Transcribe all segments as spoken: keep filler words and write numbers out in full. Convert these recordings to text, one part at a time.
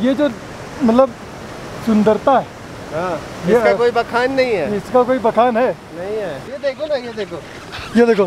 ये जो मतलब सुंदरता है, हाँ, इसका कोई बखान नहीं है। इसका कोई बखान है नहीं है। ये देखो ना, ये देखो, ये देखो।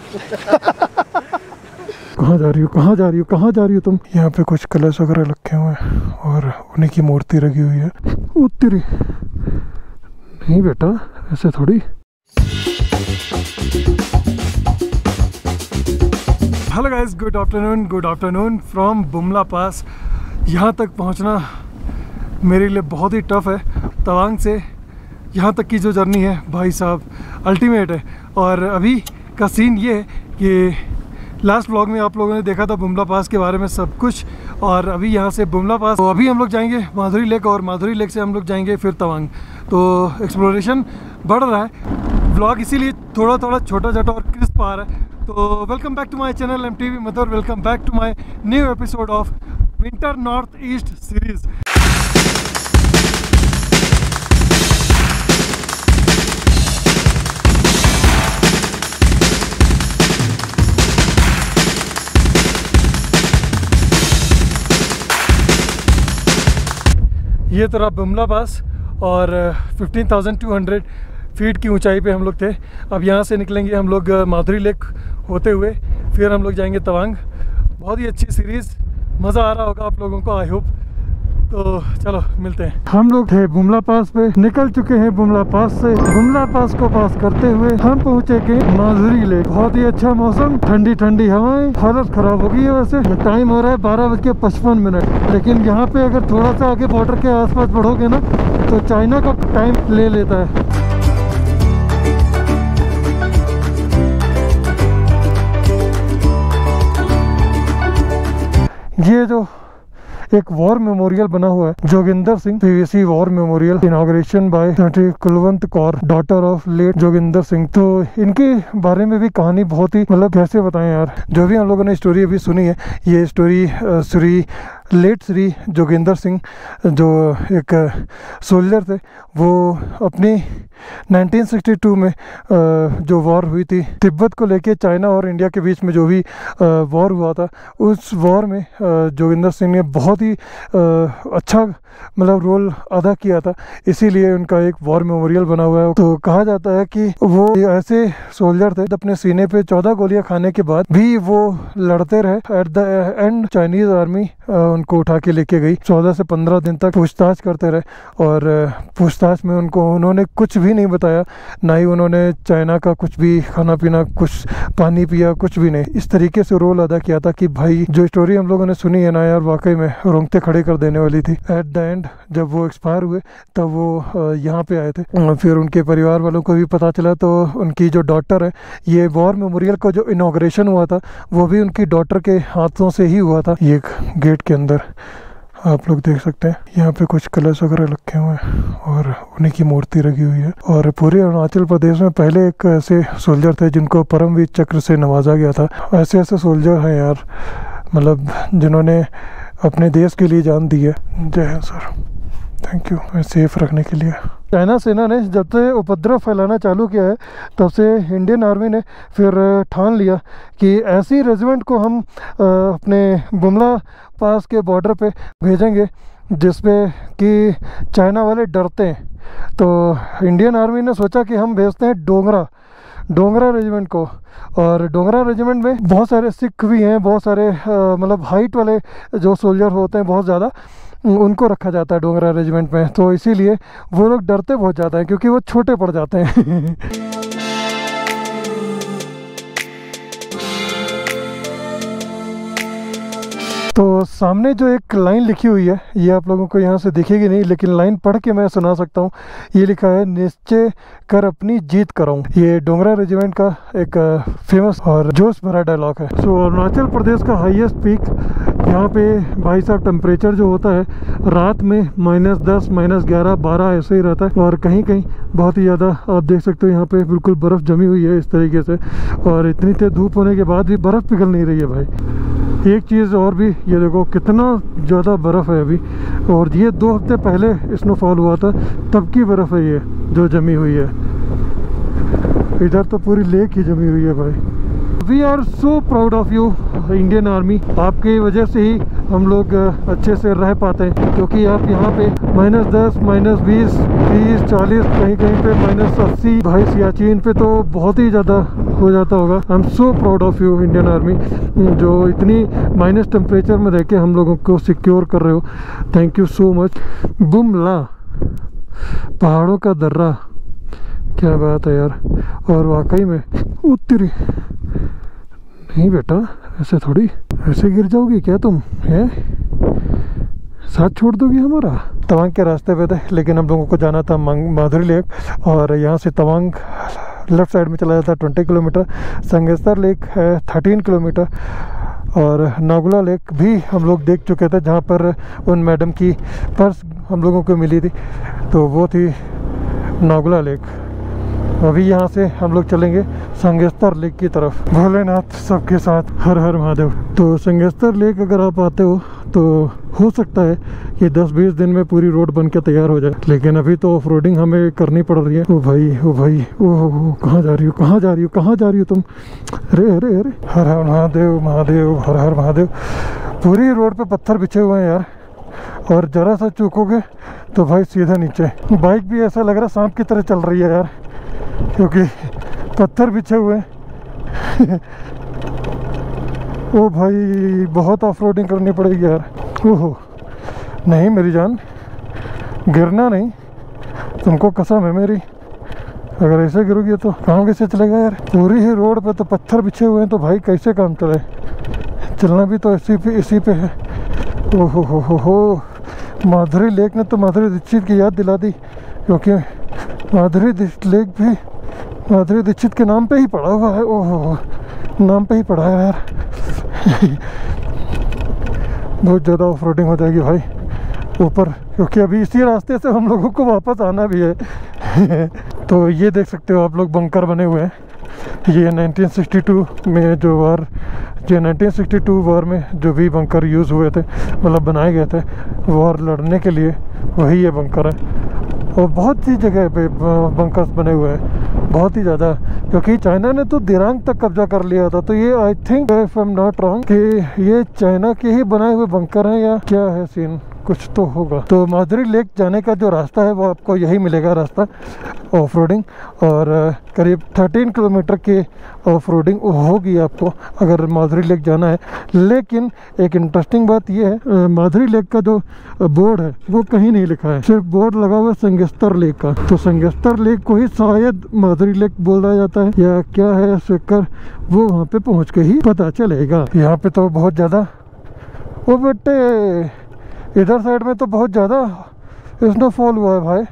कहाँ जा रही हो, कहाँ जा रही हो, कहाँ जा रही हो तुम? यहाँ पे कुछ कलश वगैरह रखे हुए हैं और उन्हीं की मूर्ति रखी हुई है। उत्तरी नहीं बेटा, ऐसे थोड़ी। Hello guys, good afternoon, good afternoon from Bumla pass. यहाँ तक पहुँचना मेरे लिए बहुत ही टफ है। तवांग से यहाँ तक की जो जर्नी है भाई साहब अल्टीमेट है। और अभी का सीन ये है कि लास्ट व्लॉग में आप लोगों ने देखा था बुमला पास के बारे में सब कुछ, और अभी यहाँ से बुमला पास तो अभी हम लोग जाएंगे माधुरी लेक, और माधुरी लेक से हम लोग जाएंगे फिर तवांग। तो एक्सप्लोरेशन बढ़ रहा है। व्लॉग इसीलिए थोड़ा थोड़ा छोटा छोटा और क्रिस्प आ रहा है। तो welcome back to my channel M T V mother, welcome back to my new episode of winter North East series. ये तो रहा बुमला पास और पंद्रह हज़ार दो सौ फीट की ऊंचाई पे हम लोग थे। अब यहाँ से निकलेंगे हम लोग माधुरी लेक होते हुए, फिर हम लोग जाएंगे तवांग। बहुत ही अच्छी सीरीज़, मज़ा आ रहा होगा आप लोगों को, आई होप। तो चलो मिलते हैं। हम लोग थे बुमला पास पे, निकल चुके हैं बुमला पास से। बुमला पास को पास करते हुए हम पहुंचे के माधुरी लेक। बहुत ही अच्छा मौसम, ठंडी ठंडी हवाएं। हालत खराब हो गई है वैसे। टाइम हो रहा है बारह बज के पचपन मिनट, लेकिन यहाँ पे अगर थोड़ा सा आगे बॉर्डर के आसपास बढ़ोगे ना तो चाइना का टाइम ले लेता है। ये जो एक वॉर मेमोरियल बना हुआ है, Joginder Singh PVC war memorial, inauguration by Kulwant Kaur, daughter of late Joginder Singh. तो इनके बारे में भी कहानी बहुत ही, मतलब कैसे बताएं यार, जो भी हम लोगों ने स्टोरी अभी सुनी है, ये स्टोरी श्री लेट श्री जोगिंदर सिंह जो एक सोल्जर थे, वो अपनी नाइनटीन सिक्सटी टू में जो वॉर हुई थी तिब्बत को लेके, चाइना और इंडिया के बीच में जो भी वॉर हुआ था, उस वॉर में जोगिंदर सिंह ने बहुत ही अच्छा मतलब रोल अदा किया था। इसीलिए उनका एक वॉर मेमोरियल बना हुआ है। तो कहा जाता है कि वो ऐसे सोल्जर थे, अपने सीने पे चौदह गोलियां खाने के बाद भी वो लड़ते रहे। At the end Chinese army उनको उठा के लेके गई। चौदह से पंद्रह दिन तक पूछताछ करते रहे, और पूछताछ में उनको उन्होंने कुछ भी नहीं बताया, ना ही उन्होंने चाइना का कुछ भी खाना पीना, कुछ पानी पिया, कुछ भी नहीं। इस तरीके से रोल अदा किया था कि भाई जो स्टोरी हम लोगों ने सुनी है ना यार, वाकई में रोंगटे खड़े कर देने वाली थी। एट द एंड जब वो एक्सपायर हुए तब वो यहाँ पे आए थे। फिर उनके परिवार वालों को भी पता चला, तो उनकी जो डॉटर है, ये वॉर मेमोरियल का जो इनॉग्रेशन हुआ था वो भी उनकी डॉटर के हाथों से ही हुआ था। ये गेट के अंदर आप लोग देख सकते हैं, यहाँ पे कुछ कलश वगैरह रखे हुए हैं और उन्हीं की मूर्ति रखी हुई है। और पूरे अरुणाचल प्रदेश में पहले एक ऐसे सोल्जर थे जिनको परमवीर चक्र से नवाजा गया था। ऐसे ऐसे सोल्जर हैं यार, मतलब जिन्होंने अपने देश के लिए जान दी है। Jai Hind sir, thank you safe रखने के लिए। चाइना सेना ने जब से उपद्रव फैलाना चालू किया है, तब से इंडियन आर्मी ने फिर ठान लिया कि ऐसी रेजिमेंट को हम अपने बुमला पास के बॉर्डर पे भेजेंगे जिसपे कि चाइना वाले डरते हैं। तो इंडियन आर्मी ने सोचा कि हम भेजते हैं डोगरा डोगरा रेजिमेंट को। और डोगरा रेजिमेंट में बहुत सारे सिख भी हैं, बहुत सारे मतलब हाइट वाले जो सोल्जर होते हैं बहुत ज़्यादा, उनको रखा जाता है डोगरा रेजिमेंट में। तो इसीलिए वो लोग डरते बहुत ज़्यादा हैं क्योंकि वो छोटे पड़ जाते हैं। तो सामने जो एक लाइन लिखी हुई है, ये आप लोगों को यहाँ से दिखेगी नहीं, लेकिन लाइन पढ़ के मैं सुना सकता हूँ। ये लिखा है, निश्चय कर अपनी जीत कराऊँ। ये डोगरा रेजिमेंट का एक फेमस और जोश भरा डायलॉग है। सो अरुणाचल प्रदेश का हाईएस्ट पीक यहाँ पे भाई साहब टेम्परेचर जो होता है रात में माइनस दस, माइनस ग्यारह, बारह ऐसे ही रहता है, और कहीं कहीं बहुत ही ज़्यादा आप देख सकते हो यहाँ पे बिल्कुल बर्फ़ जमी हुई है इस तरीके से। और इतनी तेज धूप होने के बाद भी बर्फ़ पिघल नहीं रही है भाई। एक चीज़ और भी, ये देखो कितना ज़्यादा बर्फ़ है अभी, और ये दो हफ्ते पहले स्नोफॉल हुआ था तब की बर्फ़ है ये जो जमी हुई है। इधर तो पूरी लेक ही जमी हुई है भाई। We are so proud of you Indian army. आपकी वजह से ही हम लोग अच्छे से रह पाते हैं, क्योंकि आप यहाँ पे माइनस दस, माइनस बीस, तीस, चालीस, कहीं कहीं पे माइनस अस्सी, भाई सियाचिन पे तो बहुत ही ज़्यादा हो जाता होगा। I am so proud of you Indian army, जो इतनी माइनस टेम्परेचर में रह के हम लोगों को सिक्योर कर रहे हो। Thank you so much. Bumla, पहाड़ों का दर्रा, क्या बात है यार। और वाकई में उत्तरी नहीं बेटा, ऐसे थोड़ी, ऐसे गिर जाओगी क्या तुम, हैं? साथ छोड़ दोगी हमारा। तवांग के रास्ते पे थे, लेकिन हम लोगों को जाना था माधुरी लेक, और यहाँ से तवांग लेफ्ट साइड में चला जाता है ट्वेंटी किलोमीटर, संगेस्तर लेक है थर्टीन किलोमीटर, और नागुला लेक भी हम लोग देख चुके थे, जहाँ पर उन मैडम की पर्स हम लोगों को मिली थी, तो वो थी नागुला लेक। अभी यहाँ से हम लोग चलेंगे संगेस्तर लेक की तरफ। भोलेनाथ सबके साथ, हर हर महादेव। तो संगेस्तर लेक अगर आप आते हो तो हो सकता है कि दस बीस दिन में पूरी रोड बन के तैयार हो जाए, लेकिन अभी तो ऑफ रोडिंग हमें करनी पड़ रही है। ओ भाई, ओ भाई, ओ कहाँ जा रही हो, कहाँ जा रही हो, कहाँ जा रही हो तुम? अरे अरे अरे, हर हर महादेव, महादेव, हर हर महादेव। पूरी रोड पे पत्थर बिछे हुए हैं यार, और ज़रा सा चूकोगे तो भाई सीधा नीचे। बाइक भी ऐसा लग रहा है सांप की तरह चल रही है यार, क्योंकि पत्थर बिछे हुए हैं। ओ भाई, बहुत ऑफ रोडिंग करनी पड़ेगी यार। ओहो नहीं मेरी जान, गिरना नहीं, तुमको कसम है मेरी, अगर ऐसे गिरोगी तो काम कैसे चलेगा यार। पूरी ही रोड पे तो पत्थर बिछे हुए हैं, तो भाई कैसे काम चले। चलना भी तो इसी पे इसी पे है। ओहो हो हो हो, माधुरी लेक ने तो माधुरी दीक्षित की याद दिला दी, क्योंकि माधुरी लेक भी माधुरी दीक्षित के नाम पे ही पड़ा हुआ है। ओहो, नाम पे ही पड़ा है यार। बहुत ज़्यादा ऑफ रोडिंग हो जाएगी भाई ऊपर, क्योंकि अभी इसी रास्ते से हम लोगों को वापस आना भी है। तो ये देख सकते हो आप लोग, बंकर बने हुए हैं। ये नाइनटीन सिक्सटी टू में जो वार जो नाइनटीन सिक्सटी टू वार में जो भी बंकर यूज़ हुए थे, मतलब बनाए गए थे वार लड़ने के लिए, वही ये बंकर है। और बहुत सी जगह पे बंकर्स बने हुए हैं, बहुत ही ज़्यादा, क्योंकि चाइना ने तो दिरांग तक कब्जा कर लिया था। तो ये I think if I am not wrong कि ये चाइना के ही बनाए हुए बंकर हैं, या क्या है सीन, कुछ तो होगा। तो माधुरी लेक जाने का जो रास्ता है वो आपको यही मिलेगा रास्ता, ऑफ रोडिंग, और करीब थर्टीन किलोमीटर के ऑफ रोडिंग होगी आपको अगर माधुरी लेक जाना है। लेकिन एक इंटरेस्टिंग बात ये है, माधुरी लेक का जो बोर्ड है वो कहीं नहीं लिखा है, सिर्फ बोर्ड लगा हुआ है संगेस्तर लेक का। तो संगेस्तर लेक को ही शायद माधुरी लेक बोला जाता है, या क्या है स्वीकर, वो वहाँ पे पहुँच के ही पता चलेगा। यहाँ पे तो बहुत ज़्यादा, वो बेटे इधर साइड में तो बहुत ज़्यादा स्नोफॉल हुआ है भाई।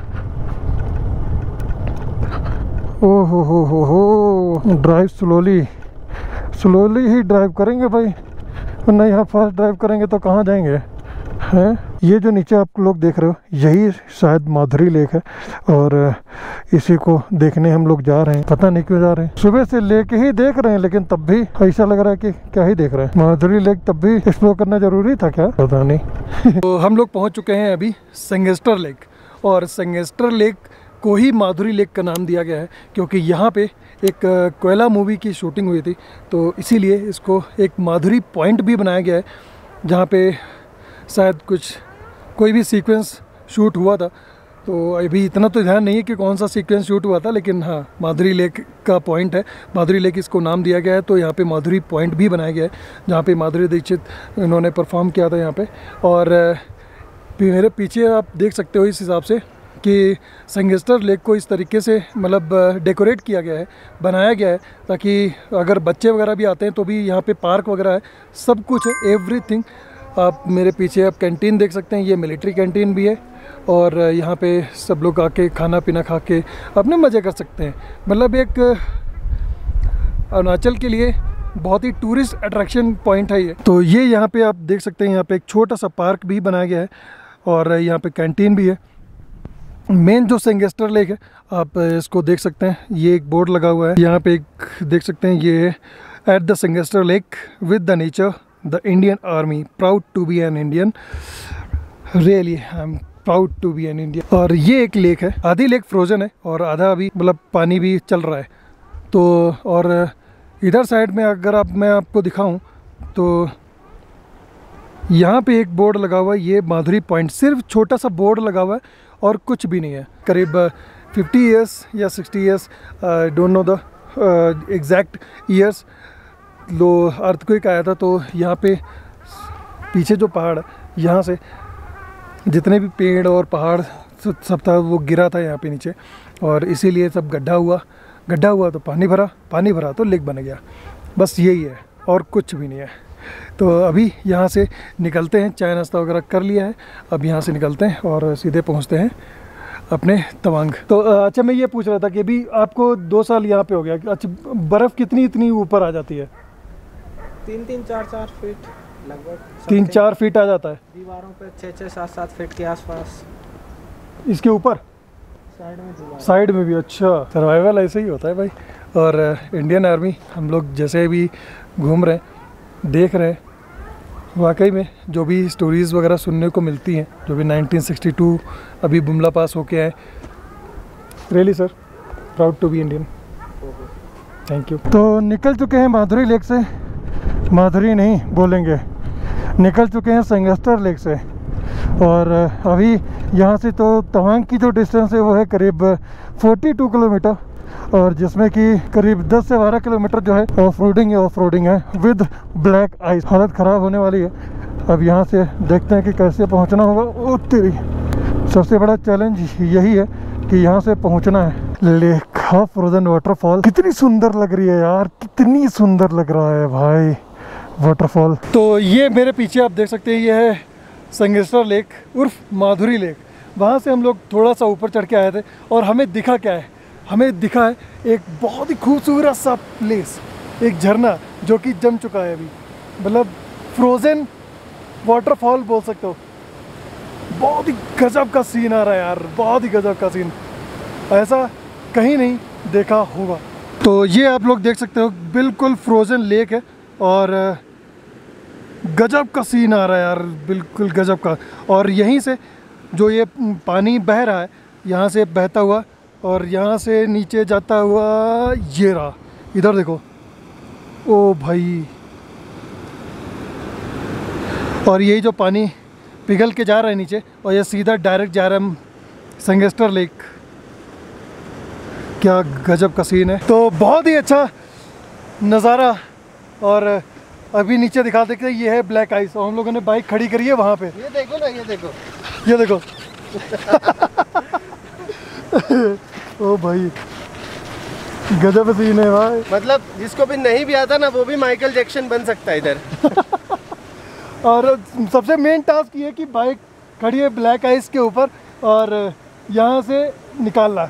ओ हो हो हो हो, ड्राइव स्लोली, स्लोली ही ड्राइव करेंगे भाई, वरना यहाँ फास्ट ड्राइव करेंगे तो कहाँ जाएंगे हैं। ये जो नीचे आप लोग देख रहे हो, यही शायद माधुरी लेक है, और इसी को देखने हम लोग जा रहे हैं। पता नहीं क्यों जा रहे हैं, सुबह से लेके ही देख रहे हैं, लेकिन तब भी ऐसा लग रहा है कि क्या ही देख रहे हैं। माधुरी लेक तब भी एक्सप्लोर करना जरूरी था क्या, पता नहीं। तो हम लोग पहुंच चुके हैं अभी संगेस्टर लेक, और संगेस्टर लेक को ही माधुरी लेक का नाम दिया गया है, क्योंकि यहाँ पे एक कोयला मूवी की शूटिंग हुई थी, तो इसीलिए इसको एक माधुरी पॉइंट भी बनाया गया है, जहाँ पे शायद कुछ कोई भी सीक्वेंस शूट हुआ था। तो अभी इतना तो ध्यान नहीं है कि कौन सा सीक्वेंस शूट हुआ था, लेकिन हाँ माधुरी लेक का पॉइंट है, माधुरी लेक इसको नाम दिया गया है। तो यहाँ पे माधुरी पॉइंट भी बनाया गया है, जहाँ पे माधुरी दीक्षित इन्होंने परफॉर्म किया था यहाँ पे। और मेरे पीछे आप देख सकते हो इस हिसाब से कि संगेस्टर लेक को इस तरीके से मतलब डेकोरेट किया गया है, बनाया गया है, ताकि अगर बच्चे वगैरह भी आते हैं तो भी यहाँ पे पार्क वगैरह है, सब कुछ है, एवरीथिंग। आप मेरे पीछे आप कैंटीन देख सकते हैं, ये मिलिट्री कैंटीन भी है, और यहाँ पे सब लोग आके खाना पीना खा के अपने मज़े कर सकते हैं। मतलब एक अरुणाचल के लिए बहुत ही टूरिस्ट अट्रैक्शन पॉइंट है ये। तो ये यहाँ पे आप देख सकते हैं, यहाँ पे एक छोटा सा पार्क भी बनाया गया है, और यहाँ पे कैंटीन भी है। मेन जो संगेस्टर लेक है आप इसको देख सकते हैं, ये एक बोर्ड लगा हुआ है यहाँ पे, एक देख सकते हैं, ये at the Sangestar lake with the nature the Indian army, proud to be an Indian, really I am proud to be an Indian. और ये एक लेक है, आधी लेक फ्रोजन है और आधा अभी मतलब पानी भी चल रहा है। तो और इधर साइड में अगर आप मैं आपको दिखाऊं तो यहाँ पे एक बोर्ड लगा हुआ है, ये माधुरी पॉइंट, सिर्फ छोटा सा बोर्ड लगा हुआ है और कुछ भी नहीं है। करीब फिफ्टी इयर्स या sixty years, don't know the exact years, लो अर्थक्वेक आया था तो यहाँ पे पीछे जो पहाड़, यहाँ से जितने भी पेड़ और पहाड़ सब था वो गिरा था यहाँ पे नीचे, और इसीलिए सब गड्ढा हुआ, गड्ढा हुआ तो पानी भरा, पानी भरा तो लेक बन गया। बस यही है और कुछ भी नहीं है। तो अभी यहाँ से निकलते हैं, चाय नाश्ता वगैरह कर लिया है, अब यहाँ से निकलते हैं और सीधे पहुँचते हैं अपने तवांग। तो अच्छा, मैं ये पूछ रहा था कि अभी आपको दो साल यहाँ पे हो गया, अच्छा बर्फ़ कितनी इतनी ऊपर आ जाती है? तीन तीन चार चार फीट लगभग, तीन चार फीट आ जाता है दीवारों पे, छः छः सात सात फीट के आसपास। इसके ऊपर साइड में दीवार, साइड में भी? अच्छा, सर्वाइवल ऐसे ही होता है भाई। और इंडियन आर्मी हम लोग जैसे भी घूम रहे हैं, देख रहे हैं, वाकई में जो भी स्टोरीज़ वगैरह सुनने को मिलती हैं, जो भी नाइनटीन सिक्सटी टू अभी बुमला पास होके आए, really sir proud to be Indian, thank you. तो निकल चुके हैं माधुरी लेक से, माधुरी नहीं बोलेंगे, निकल चुके हैं सेंगेस्टर लेक से, और अभी यहाँ से तो तवांग की जो डिस्टेंस है वो है करीब बयालीस किलोमीटर, और जिसमें कि करीब दस से बारह किलोमीटर जो है ऑफ रोडिंग है, ऑफ रोडिंग है विद ब्लैक आइस। हालत ख़राब होने वाली है। अब यहाँ से देखते हैं कि कैसे पहुँचना होगा। ओ तेरी, सबसे बड़ा चैलेंज यही है कि यहाँ से पहुँचना है। लेक ऑफ फ्रोजन वाटरफॉल कितनी सुंदर लग रही है यार, कितनी सुंदर लग रहा है भाई वाटरफॉल। तो ये मेरे पीछे आप देख सकते हैं, ये है सेंगेस्टर लेक उर्फ माधुरी लेक। वहाँ से हम लोग थोड़ा सा ऊपर चढ़ के आए थे और हमें दिखा क्या है, हमें दिखा है एक बहुत ही खूबसूरत सा प्लेस, एक झरना जो कि जम चुका है अभी, मतलब फ्रोज़न वाटरफॉल बोल सकते हो। बहुत ही गजब का सीन आ रहा है यार, बहुत ही गजब का सीन, ऐसा कहीं नहीं देखा होगा। तो ये आप लोग देख सकते हो बिल्कुल फ्रोज़न लेक है और गजब का सीन आ रहा है यार, बिल्कुल गजब का। और यहीं से जो ये पानी बह रहा है, यहाँ से बहता हुआ और यहाँ से नीचे जाता हुआ, ये रहा, इधर देखो, ओ भाई। और यही जो पानी पिघल के जा रहा है नीचे, और ये सीधा डायरेक्ट जा रहा है सेंगेस्टर लेक। क्या गजब का सीन है। तो बहुत ही अच्छा नज़ारा। और अभी नीचे दिखा देते हैं, ये है ब्लैक आइस, और हम लोगों ने बाइक खड़ी करी है वहाँ पे। ये देखो ना, ये देखो, ये देखो ओ भाई गजब सीन है भाई। मतलब जिसको भी नहीं भी आता ना, वो भी माइकल जैक्सन बन सकता है इधर। और सबसे मेन टास्क ये है कि बाइक खड़ी है ब्लैक आइस के ऊपर और यहाँ से निकालना।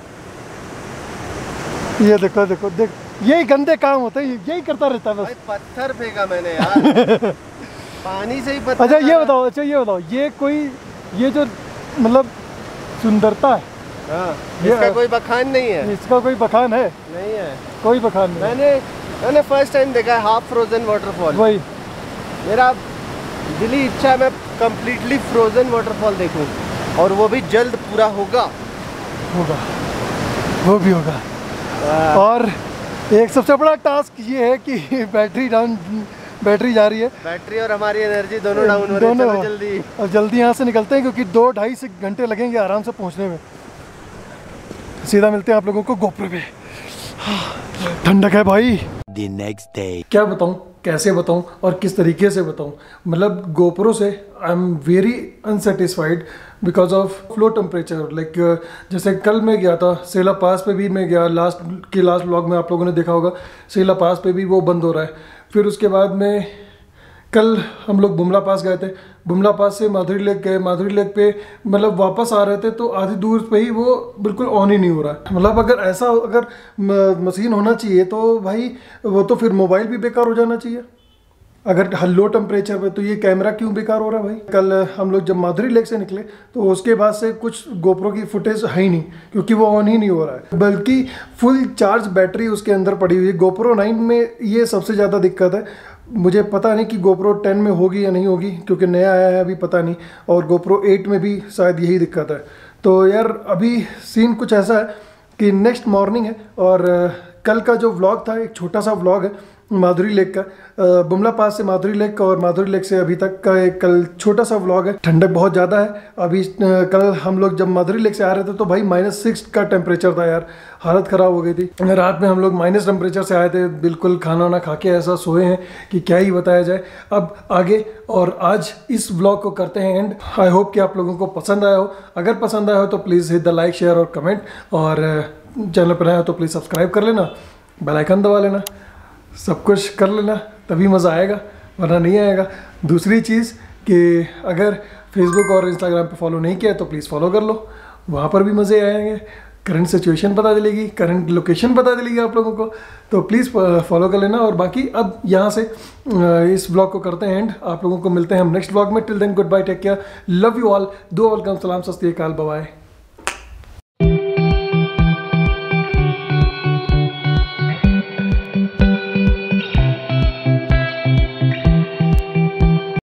ये देखो देखो देख, यही गंदे काम होते हैं, यही करता रहता है बस। भाई पत्थर फेंका मैंने यार पानी से ही पत्थर। अच्छा ये बताओ, अच्छा ये बताओ, ये कोई ये जो मतलब सुंदरता है, हाँ, ये इसका कोई बखान नहीं है। इसका कोई बखान है? नहीं है, कोई बखान नहीं। मैंने मैंने फर्स्ट टाइम देखा है हाफ फ्रोजन वाटरफॉल। वही मेरा दिली इच्छा है मैं कंप्लीटली फ्रोजन वाटरफॉल देखूं, और वो भी जल्द पूरा होगा होगा वो भी होगा। और एक सबसे बड़ा टास्क ये है कि बैटरी डाउन, बैटरी जा रही है, बैटरी और हमारी एनर्जी दोनों डाउन हो रही है। जल्दी और जल्दी यहाँ से निकलते हैं क्योंकि दो ढाई से घंटे लगेंगे आराम से पहुँचने में। सीधा मिलते हैं आप लोगों को गोप्रो पे। ठंडक है भाई। The next day. क्या बताऊँ, कैसे बताऊँ और किस तरीके से बताऊँ, मतलब गोप्रो से I am very unsatisfied because of low temperature. Like जैसे कल मैं गया था सेला पास पे भी मैं गया, लास्ट के लास्ट व्लॉग में आप लोगों ने देखा होगा, सेला पास पे भी वो बंद हो रहा है। फिर उसके बाद में कल हम लोग बुमला पास गए थे, बुमला पास से माधुरी लेक गए, माधुरी लेक पे मतलब वापस आ रहे थे तो आधी दूर पे ही वो बिल्कुल ऑन ही नहीं हो रहा है। मतलब अगर ऐसा अगर मशीन होना चाहिए तो भाई वो तो फिर मोबाइल भी बेकार हो जाना चाहिए अगर लो टेम्परेचर पे, तो ये कैमरा क्यों बेकार हो रहा है भाई। कल हम लोग जब माधुरी लेक से निकले तो उसके बाद से कुछ गोप्रो की फुटेज है ही नहीं क्योंकि वो ऑन ही नहीं हो रहा है, बल्कि फुल चार्ज बैटरी उसके अंदर पड़ी हुई है। गोप्रो नाइन में ये सबसे ज़्यादा दिक्कत है। मुझे पता नहीं कि गोप्रो टेन में होगी या नहीं होगी क्योंकि नया आया है अभी, पता नहीं। और गोप्रो एट में भी शायद यही दिक्कत है। तो यार अभी सीन कुछ ऐसा है कि नेक्स्ट मॉर्निंग है और कल का जो व्लॉग था एक छोटा सा व्लॉग है माधुरी लेक का। अ, बुमला पास से माधुरी लेक और माधुरी लेक से अभी तक का एक कल छोटा सा व्लॉग है। ठंडक बहुत ज़्यादा है अभी। अ, कल हम लोग जब माधुरी लेक से आ रहे थे तो भाई माइनस सिक्स का टेम्परेचर था यार, हालत ख़राब हो गई थी। रात में हम लोग माइनस टेम्परेचर से आए थे, बिल्कुल खाना वाना खा के ऐसा सोए हैं कि क्या ही बताया जाए। अब आगे और आज इस व्लॉग को करते हैं एंड। आई होप कि आप लोगों को पसंद आया हो। अगर पसंद आया हो तो please hit the like share और कमेंट, और चैनल पर आया हो तो प्लीज़ सब्सक्राइब कर लेना, बेल आइकन दबा लेना, सब कुछ कर लेना, तभी मज़ा आएगा वरना नहीं आएगा। दूसरी चीज़ कि अगर फेसबुक और इंस्टाग्राम पे फॉलो नहीं किया तो प्लीज़ फॉलो कर लो, वहाँ पर भी मज़े आएंगे। करंट सिचुएशन पता चलेगी, करंट लोकेशन पता चलेगी आप लोगों को, तो प्लीज़ फॉलो कर लेना। और बाकी अब यहाँ से इस ब्लॉग को करते हैं एंड। आप लोगों को मिलते हैं हम नेक्स्ट ब्लॉग में। Till then good bye, take care, love you all, दो वेलकम, सलाम, सत श्री अकाल, बाय बाय।